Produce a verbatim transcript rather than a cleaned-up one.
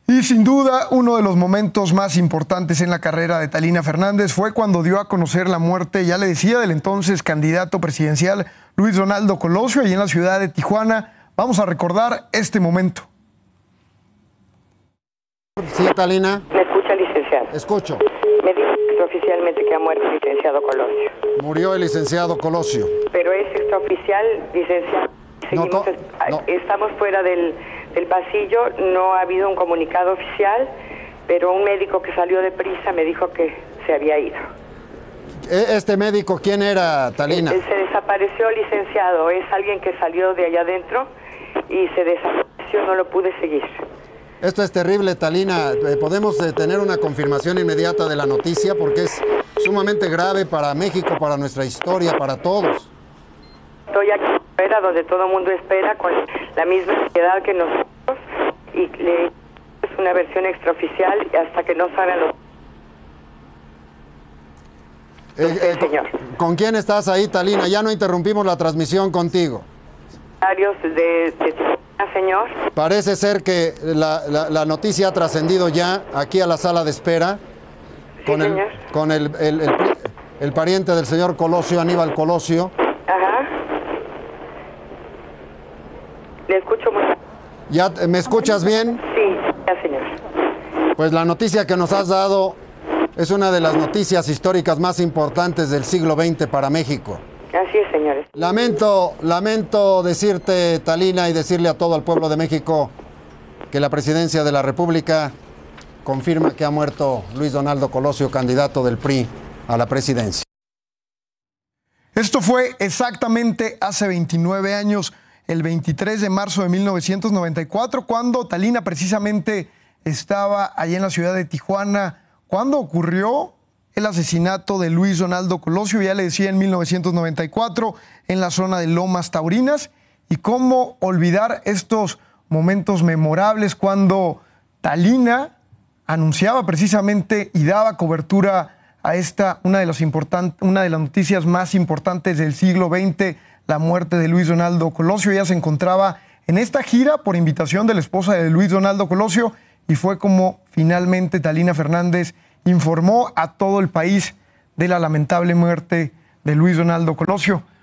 Y sin duda, uno de los momentos más importantes en la carrera de Talina Fernández fue cuando dio a conocer la muerte, ya le decía, del entonces candidato presidencial Luis Donaldo Colosio, allí en la ciudad de Tijuana. Vamos a recordar este momento. Sí, Talina. ¿Me escucha, licenciado? Escucho. Me dice extraoficialmente que ha muerto el licenciado Colosio. Murió el licenciado Colosio. Pero es extraoficial, licenciado. Seguimos, No, to- no. Estamos fuera del, del pasillo, no ha habido un comunicado oficial, pero un médico que salió de prisa me dijo que se había ido. ¿Este médico quién era, Talina? Él se desapareció, licenciado. Es alguien que salió de allá adentro y se desapareció, no lo pude seguir. Esto es terrible, Talina. Eh, ¿Podemos eh, tener una confirmación inmediata de la noticia? Porque es sumamente grave para México, para nuestra historia, para todos. Estoy aquí afuera, donde todo el mundo espera, con la misma ansiedad que nosotros, y le es una versión extraoficial hasta que no salgan los... Eh, eh, Sí, señor. ¿con, ¿Con quién estás ahí, Talina? Ya no interrumpimos la transmisión contigo. Varios de, de señor. Parece ser que la, la, la noticia ha trascendido ya aquí a la sala de espera con, Sí, el, señor. con el, el, el, el pariente del señor Colosio, Aníbal Colosio. Ajá. Le escucho muy... ¿Ya me escuchas bien? Sí, ya, señor. Pues la noticia que nos has dado es una de las noticias históricas más importantes del siglo veinte para México. Así es, señores. Lamento, lamento decirte, Talina, y decirle a todo el pueblo de México que la presidencia de la República confirma que ha muerto Luis Donaldo Colosio, candidato del P R I a la presidencia. Esto fue exactamente hace veintinueve años, el veintitrés de marzo de mil novecientos noventa y cuatro, cuando Talina precisamente estaba allí en la ciudad de Tijuana, cuando ocurrió el asesinato de Luis Donaldo Colosio, ya le decía, en mil novecientos noventa y cuatro, en la zona de Lomas Taurinas. Y cómo olvidar estos momentos memorables cuando Talina anunciaba precisamente y daba cobertura a esta, una de las importantes, una de las noticias más importantes del siglo veinte, la muerte de Luis Donaldo Colosio. Ella se encontraba en esta gira por invitación de la esposa de Luis Donaldo Colosio, y fue como finalmente Talina Fernández informó a todo el país de la lamentable muerte de Luis Donaldo Colosio.